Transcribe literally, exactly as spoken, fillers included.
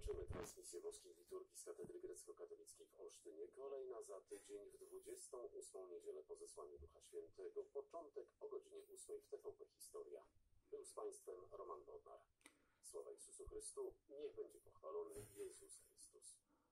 Kończymy transmisję boskiej liturgii z Katedry Grecko-Katolickiej w Olsztynie. Kolejna za tydzień w dwudziestą ósmą niedzielę po zesłaniu Ducha Świętego. Początek o godzinie ósmej w T V P Historia. Był z Państwem Roman Bodnar. Sława Jezusu Chrystu, niech będzie pochwalony Jezus Chrystus.